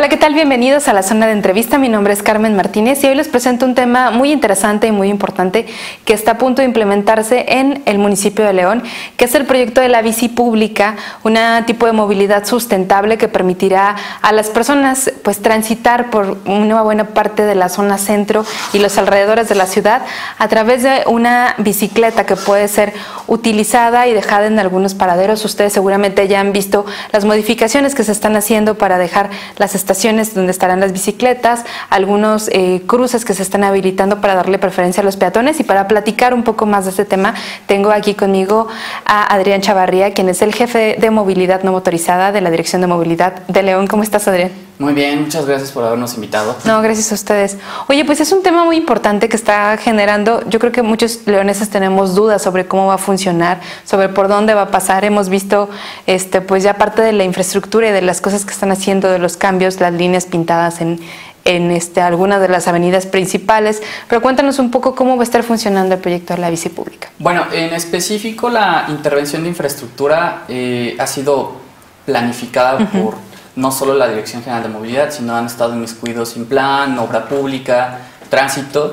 Hola, ¿qué tal? Bienvenidos a la zona de entrevista. Mi nombre es Carmen Martínez y hoy les presento un tema muy interesante y muy importante que está a punto de implementarse en el municipio de León, que es el proyecto de la bici pública, un tipo de movilidad sustentable que permitirá a las personas pues transitar por una buena parte de la zona centro y los alrededores de la ciudad a través de una bicicleta que puede ser utilizada y dejada en algunos paraderos. Ustedes seguramente ya han visto las modificaciones que se están haciendo para dejar las estaciones donde estarán las bicicletas, algunos cruces que se están habilitando para darle preferencia a los peatones. Y para platicar un poco más de este tema, tengo aquí conmigo a Adrián Chavarría, quien es el jefe de movilidad no motorizada de la Dirección de Movilidad de León. ¿Cómo estás, Adrián? Muy bien, muchas gracias por habernos invitado. No, gracias a ustedes. Oye, pues es un tema muy importante que está generando, yo creo que muchos leoneses tenemos dudas sobre cómo va a funcionar, sobre por dónde va a pasar. Hemos visto pues ya parte de la infraestructura y de las cosas que están haciendo, de los cambios, las líneas pintadas en algunas de las avenidas principales, pero cuéntanos un poco cómo va a estar funcionando el proyecto de la bici pública. Bueno, en específico la intervención de infraestructura ha sido planificada por no solo la Dirección General de Movilidad, sino han estado inmiscuidos sin plan, obra pública, tránsito,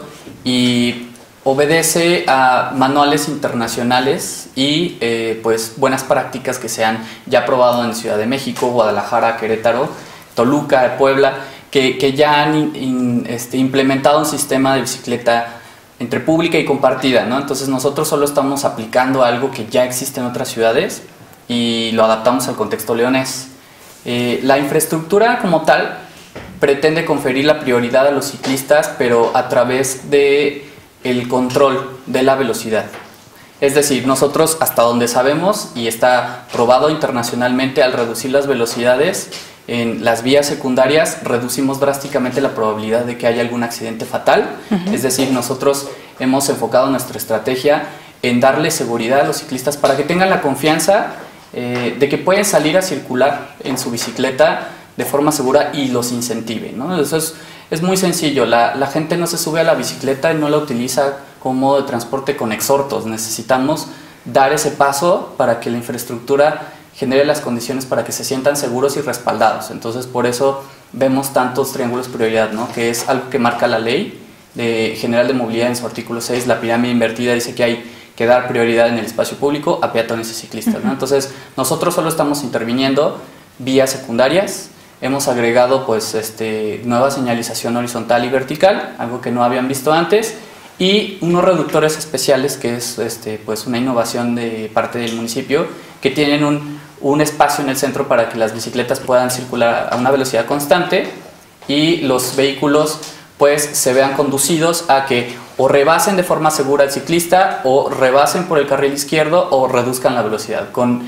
y obedece a manuales internacionales y pues buenas prácticas que se han ya probado en Ciudad de México, Guadalajara, Querétaro, Toluca, Puebla, que ya han implementado un sistema de bicicleta entre pública y compartida, ¿no? Entonces nosotros solo estamos aplicando algo que ya existe en otras ciudades y lo adaptamos al contexto leonés. La infraestructura como tal pretende conferir la prioridad a los ciclistas, pero a través de el control de la velocidad. Es decir, nosotros hasta donde sabemos, y está probado internacionalmente, al reducir las velocidades en las vías secundarias, reducimos drásticamente la probabilidad de que haya algún accidente fatal. Es decir, nosotros hemos enfocado nuestra estrategia en darle seguridad a los ciclistas para que tengan la confianza de que pueden salir a circular en su bicicleta de forma segura y los incentive, ¿no? Eso es muy sencillo. La gente no se sube a la bicicleta y no la utiliza como modo de transporte con exhortos. Necesitamos dar ese paso para que la infraestructura genere las condiciones para que se sientan seguros y respaldados. Entonces, por eso vemos tantos triángulos de prioridad, ¿no? Que es algo que marca la Ley General de Movilidad en su artículo 6. La pirámide invertida dice que hay que dar prioridad en el espacio público a peatones y ciclistas, ¿no? Entonces, nosotros solo estamos interviniendo vías secundarias. Hemos agregado pues nueva señalización horizontal y vertical, algo que no habían visto antes, y unos reductores especiales, que es pues una innovación de parte del municipio, que tienen un espacio en el centro para que las bicicletas puedan circular a una velocidad constante y los vehículos pues se vean conducidos a que o rebasen de forma segura al ciclista, o rebasen por el carril izquierdo, o reduzcan la velocidad.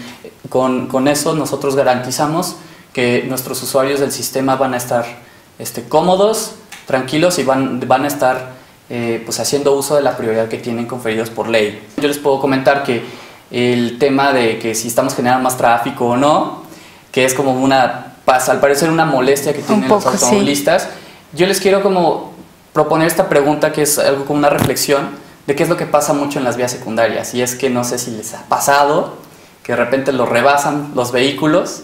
Con eso nosotros garantizamos que nuestros usuarios del sistema van a estar cómodos, tranquilos, y van a estar pues haciendo uso de la prioridad que tienen conferidos por ley. Yo les puedo comentar que el tema de que si estamos generando más tráfico o no, que es como al parecer una molestia que tienen los automovilistas, sí. Yo les quiero como proponer esta pregunta, que es algo como una reflexión de qué es lo que pasa mucho en las vías secundarias. Y es que no sé si les ha pasado que de repente los rebasan los vehículos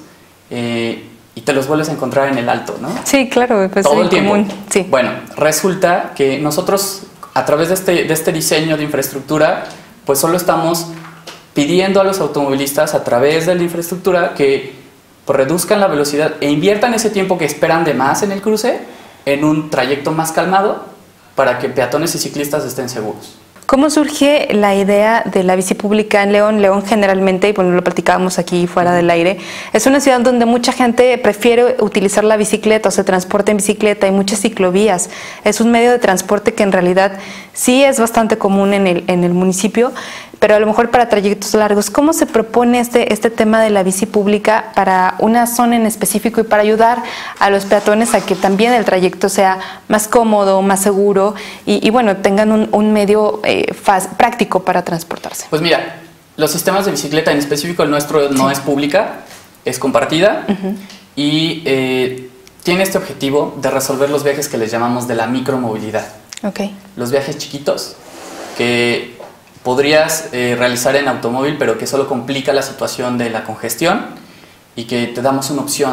y te los vuelves a encontrar en el alto, ¿no? Sí, claro, pues todo el tiempo. Sí. Bueno, resulta que nosotros, a través de este diseño de infraestructura, pues solo estamos pidiendo a los automovilistas, a través de la infraestructura, que pues reduzcan la velocidad e inviertan ese tiempo que esperan de más en el cruce en un trayecto más calmado, para que peatones y ciclistas estén seguros. ¿Cómo surge la idea de la bici pública en León? León generalmente, y bueno, lo platicábamos aquí fuera del aire, es una ciudad donde mucha gente prefiere utilizar la bicicleta o se transporta en bicicleta. Hay muchas ciclovías. Es un medio de transporte que en realidad sí es bastante común en el municipio, pero a lo mejor para trayectos largos. ¿Cómo se propone este tema de la bici pública para una zona en específico y para ayudar a los peatones a que también el trayecto sea más cómodo, más seguro y bueno, tengan un medio práctico para transportarse? Pues mira, los sistemas de bicicleta, en específico el nuestro, no es pública, es compartida, y tiene este objetivo de resolver los viajes que les llamamos de la micromovilidad. Los viajes chiquitos que podrías realizar en automóvil, pero que solo complica la situación de la congestión, y que te damos una opción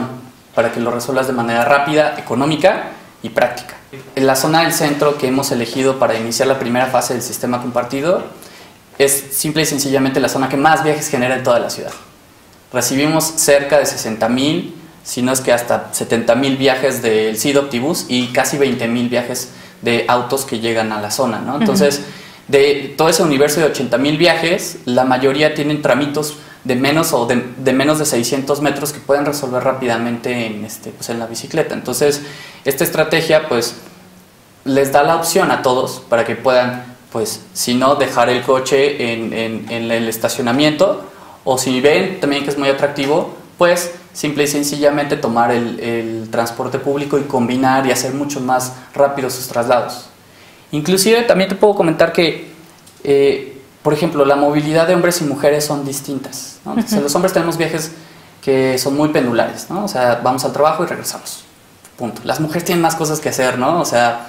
para que lo resuelvas de manera rápida, económica y práctica. En la zona del centro que hemos elegido para iniciar la primera fase del sistema compartido es simple y sencillamente la zona que más viajes genera en toda la ciudad. Recibimos cerca de 60,000, si no es que hasta 70,000 viajes del CID Optibus y casi 20,000 viajes de autos que llegan a la zona, ¿no? Entonces, de todo ese universo de 80,000 viajes, la mayoría tienen tramitos de menos o de menos de 600 metros que pueden resolver rápidamente en la bicicleta. Entonces, esta estrategia pues les da la opción a todos para que puedan, pues, si no, dejar el coche en el estacionamiento, o si ven también que es muy atractivo, pues simple y sencillamente tomar el transporte público y combinar y hacer mucho más rápido sus traslados. Inclusive también te puedo comentar que, por ejemplo, la movilidad de hombres y mujeres son distintas, ¿no? Entonces, los hombres tenemos viajes que son muy pendulares, ¿no? O sea, vamos al trabajo y regresamos, punto. Las mujeres tienen más cosas que hacer, ¿no? O sea,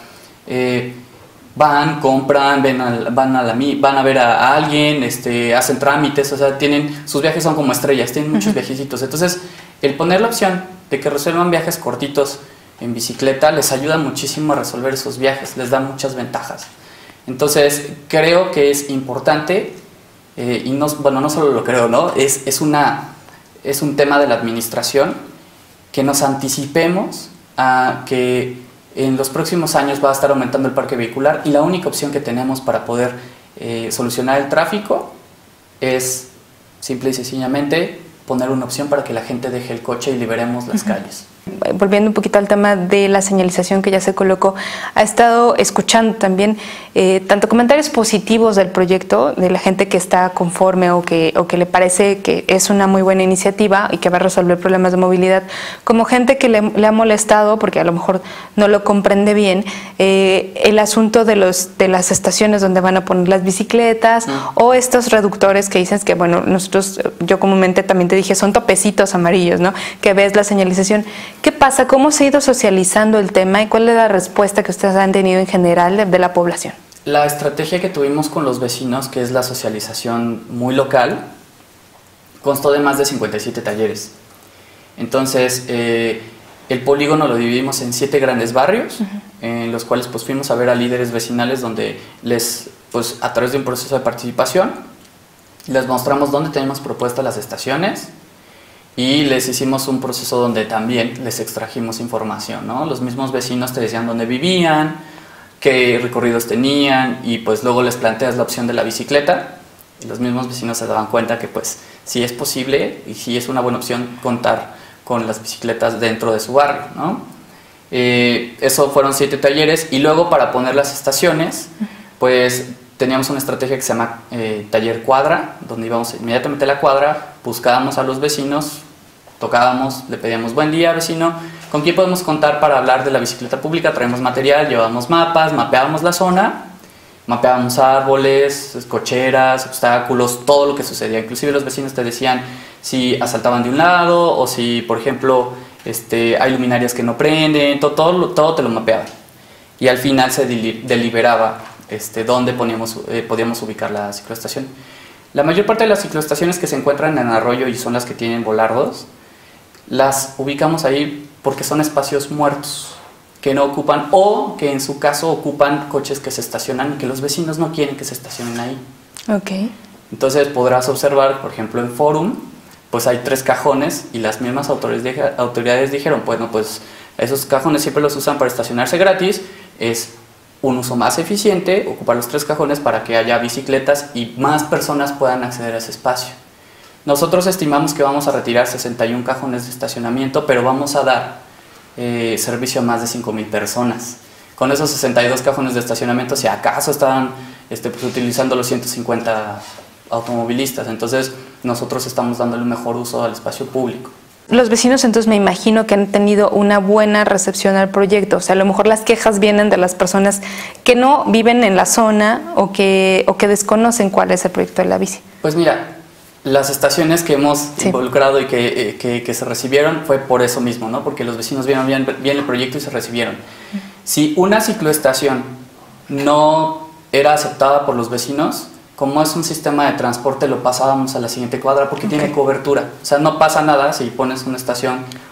van, compran, van a ver a alguien, hacen trámites, o sea, sus viajes son como estrellas, tienen muchos viajecitos. Entonces, el poner la opción de que resuelvan viajes cortitos en bicicleta les ayuda muchísimo a resolver esos viajes, les da muchas ventajas. Entonces, creo que es importante, y no solo lo creo, ¿no? Es un tema de la administración que nos anticipemos a que en los próximos años va a estar aumentando el parque vehicular y la única opción que tenemos para poder solucionar el tráfico es simple y sencillamente poner una opción para que la gente deje el coche y liberemos las calles. Volviendo un poquito al tema de la señalización que ya se colocó, ha estado escuchando también tanto comentarios positivos del proyecto, de la gente que está conforme o que le parece que es una muy buena iniciativa y que va a resolver problemas de movilidad, como gente que le ha molestado, porque a lo mejor no lo comprende bien, el asunto de las estaciones donde van a poner las bicicletas o estos reductores que dicen que, bueno, yo comúnmente también te dije, son topecitos amarillos, ¿no? Que ves la señalización. ¿Qué pasa? ¿Cómo se ha ido socializando el tema y cuál es la respuesta que ustedes han tenido en general de la población? La estrategia que tuvimos con los vecinos, que es la socialización muy local, constó de más de 57 talleres. Entonces, el polígono lo dividimos en 7 grandes barrios, en los cuales pues, fuimos a ver a líderes vecinales donde pues, a través de un proceso de participación, les mostramos dónde tenemos propuestas las estaciones, y les hicimos un proceso donde también les extrajimos información, ¿no? Los mismos vecinos te decían dónde vivían, qué recorridos tenían, y pues luego les planteas la opción de la bicicleta, y los mismos vecinos se daban cuenta que pues sí es posible y sí es una buena opción contar con las bicicletas dentro de su barrio, ¿no? Eso fueron 7 talleres, y luego para poner las estaciones, pues teníamos una estrategia que se llama taller cuadra, donde íbamos inmediatamente a la cuadra, buscábamos a los vecinos, tocábamos, le pedíamos buen día vecino, ¿con quién podemos contar para hablar de la bicicleta pública? Traemos material, llevábamos mapas, mapeábamos la zona, mapeábamos árboles, cocheras, obstáculos, todo lo que sucedía. Inclusive los vecinos te decían si asaltaban de un lado o si, por ejemplo, hay luminarias que no prenden, todo te lo mapeaban. Y al final se deliberaba dónde podíamos ubicar la cicloestación. La mayor parte de las cicloestaciones que se encuentran en Arroyo y son las que tienen volardos, las ubicamos ahí porque son espacios muertos que no ocupan o que en su caso ocupan coches que se estacionan y que los vecinos no quieren que se estacionen ahí. Okay. Entonces podrás observar, por ejemplo, en Forum, pues hay 3 cajones y las mismas autoridades dijeron, bueno, pues esos cajones siempre los usan para estacionarse gratis, es un uso más eficiente, ocupar los 3 cajones para que haya bicicletas y más personas puedan acceder a ese espacio. Nosotros estimamos que vamos a retirar 61 cajones de estacionamiento, pero vamos a dar servicio a más de 5,000 personas. Con esos 62 cajones de estacionamiento, si acaso estaban pues, utilizando los 150 automovilistas, entonces nosotros estamos dándole un mejor uso al espacio público. Los vecinos entonces me imagino que han tenido una buena recepción al proyecto, o sea, a lo mejor las quejas vienen de las personas que no viven en la zona o que desconocen cuál es el proyecto de la bici. Pues mira, las estaciones que hemos involucrado y que se recibieron fue por eso mismo, ¿no? Porque los vecinos vieron bien el proyecto y se recibieron. Si una cicloestación no era aceptada por los vecinos, como es un sistema de transporte, lo pasábamos a la siguiente cuadra porque tiene cobertura. O sea, no pasa nada si pones una estación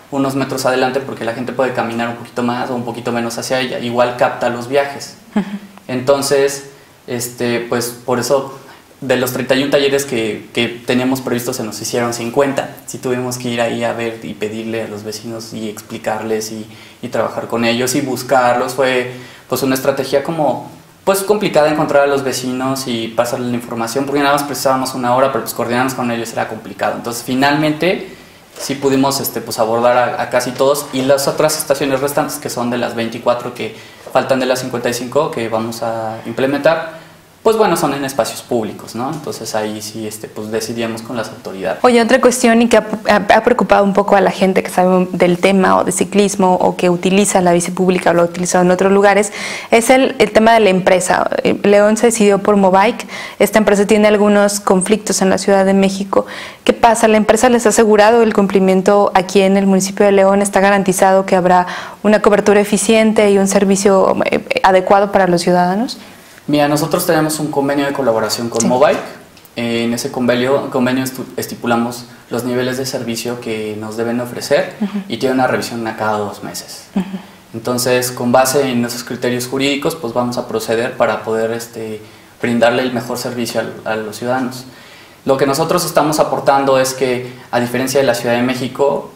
unos metros adelante porque la gente puede caminar un poquito más o un poquito menos hacia ella. Igual capta los viajes. Entonces, pues por eso de los 31 talleres que teníamos previstos se nos hicieron 50. Sí tuvimos que ir ahí a ver y pedirle a los vecinos y explicarles y trabajar con ellos y buscarlos. Fue pues una estrategia como pues complicada encontrar a los vecinos y pasarles la información porque nada más precisábamos una hora, pero pues coordinarnos con ellos era complicado. Entonces finalmente sí pudimos pues abordar a casi todos, y las otras estaciones restantes, que son de las 24 que faltan de las 55 que vamos a implementar, pues bueno, son en espacios públicos, ¿no? Entonces ahí sí pues decidíamos con las autoridades. Oye, otra cuestión y que ha preocupado un poco a la gente que sabe del tema o de ciclismo o que utiliza la bici pública o lo ha utilizado en otros lugares, es el tema de la empresa. León se decidió por Mobike. Esta empresa tiene algunos conflictos en la Ciudad de México. ¿Qué pasa? ¿La empresa les ha asegurado el cumplimiento aquí en el municipio de León? ¿Está garantizado que habrá una cobertura eficiente y un servicio adecuado para los ciudadanos? Mira, nosotros tenemos un convenio de colaboración con Mobike. En ese convenio estipulamos los niveles de servicio que nos deben ofrecer y tiene una revisión a cada 2 meses. Entonces, con base en esos criterios jurídicos, pues vamos a proceder para poder brindarle el mejor servicio a los ciudadanos. Lo que nosotros estamos aportando es que, a diferencia de la Ciudad de México,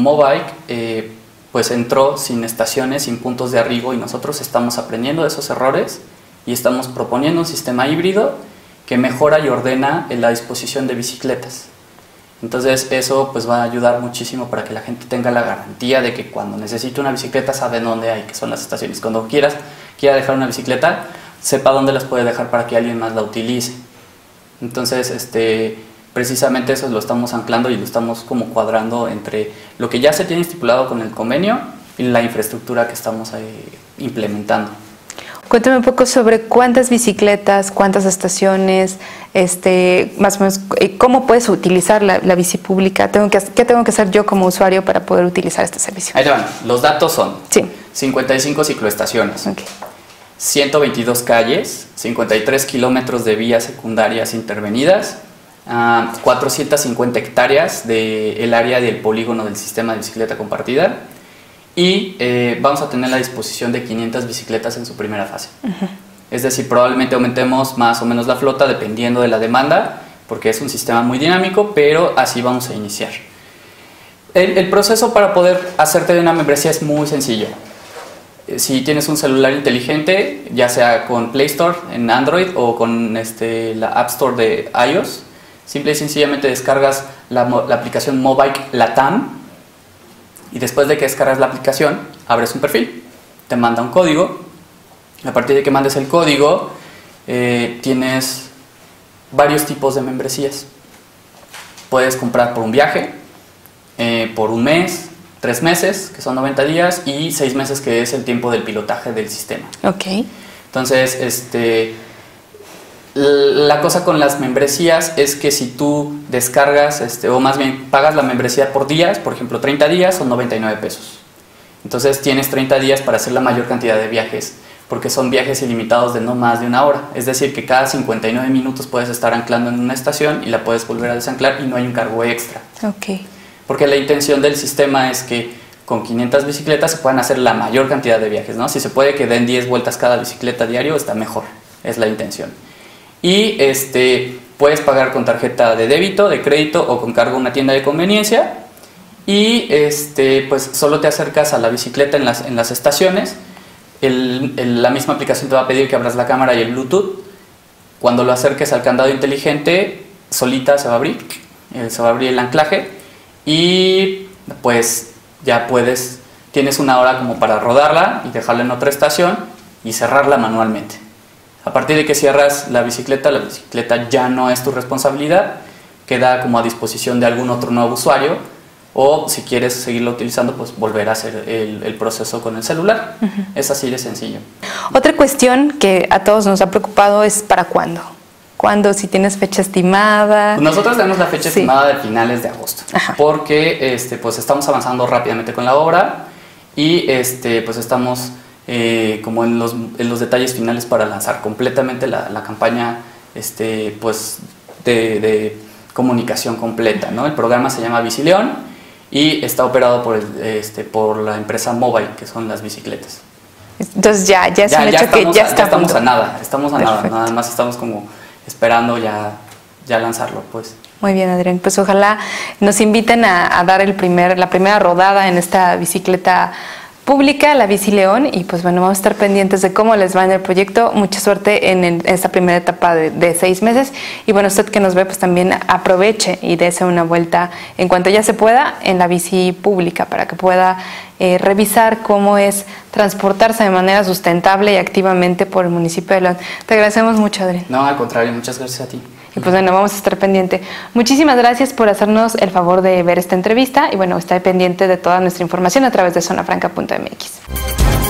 Mobike pues entró sin estaciones, sin puntos de arribo, y nosotros estamos aprendiendo de esos errores y estamos proponiendo un sistema híbrido que mejora y ordena en la disposición de bicicletas. Entonces eso pues va a ayudar muchísimo para que la gente tenga la garantía de que cuando necesite una bicicleta sabe dónde hay, que son las estaciones. Cuando quiera dejar una bicicleta, sepa dónde las puede dejar para que alguien más la utilice. Entonces precisamente eso lo estamos anclando y lo estamos como cuadrando entre lo que ya se tiene estipulado con el convenio y la infraestructura que estamos implementando. Cuéntame un poco sobre cuántas bicicletas, cuántas estaciones, más o menos, cómo puedes utilizar la bici pública. ¿Qué tengo que hacer yo como usuario para poder utilizar este servicio? Ahí te van. Los datos son 55 cicloestaciones, 122 calles, 53 kilómetros de vías secundarias intervenidas, 450 hectáreas del área del polígono del sistema de bicicleta compartida, y vamos a tener la disposición de 500 bicicletas en su primera fase. Es decir, probablemente aumentemos más o menos la flota dependiendo de la demanda, porque es un sistema muy dinámico, pero así vamos a iniciar. El proceso para poder hacerte de una membresía es muy sencillo. Si tienes un celular inteligente, ya sea con Play Store en Android o con la App Store de iOS, simple y sencillamente descargas la aplicación Mobike Latam. Y después de que descargas la aplicación, abres un perfil, te manda un código. A partir de que mandes el código, tienes varios tipos de membresías. Puedes comprar por un viaje, por un mes, 3 meses, que son 90 días, y 6 meses, que es el tiempo del pilotaje del sistema. Entonces, la cosa con las membresías es que si tú descargas, o más bien pagas la membresía por días, por ejemplo 30 días son 99 pesos. Entonces tienes 30 días para hacer la mayor cantidad de viajes, porque son viajes ilimitados de no más de 1 hora. Es decir, que cada 59 minutos puedes estar anclando en una estación y la puedes volver a desanclar y no hay un cargo extra. Porque la intención del sistema es que con 500 bicicletas se puedan hacer la mayor cantidad de viajes, ¿no? Si se puede que den 10 vueltas cada bicicleta diario, está mejor, es la intención. Y puedes pagar con tarjeta de débito, de crédito o con cargo a una tienda de conveniencia, y pues solo te acercas a la bicicleta en las estaciones. La misma aplicación te va a pedir que abras la cámara y el Bluetooth. Cuando lo acerques al candado inteligente, solita se va a abrir el anclaje, y pues ya tienes 1 hora como para rodarla y dejarla en otra estación y cerrarla manualmente. A partir de que cierras la bicicleta ya no es tu responsabilidad, queda como a disposición de algún otro nuevo usuario, o si quieres seguirlo utilizando, pues volver a hacer el proceso con el celular. Es así de sencillo. Otra cuestión que a todos nos ha preocupado es ¿para cuándo? ¿Cuándo? Si tienes fecha estimada. Nosotros tenemos la fecha estimada de finales de agosto, porque pues estamos avanzando rápidamente con la obra y pues estamos como en los detalles finales para lanzar completamente la campaña pues de comunicación completa, ¿no? El programa se llama Bici León y está operado por la empresa Mobile, que son las bicicletas. Entonces ya es un hecho que ya está estamos a nada, nada más estamos como esperando ya lanzarlo, pues. Muy bien, Adrián, pues ojalá nos inviten a dar la primera rodada en esta bicicleta pública, la Bici León, y pues bueno, vamos a estar pendientes de cómo les va en el proyecto. Mucha suerte en esta primera etapa de 6 meses, y bueno, usted que nos ve pues también aproveche y dése una vuelta en cuanto ya se pueda en la bici pública para que pueda revisar cómo es transportarse de manera sustentable y activamente por el municipio de León. Te agradecemos mucho, Adrián. No, al contrario, muchas gracias a ti. Y pues bueno, vamos a estar pendiente. Muchísimas gracias por hacernos el favor de ver esta entrevista y bueno, está pendiente de toda nuestra información a través de zonafranca.mx.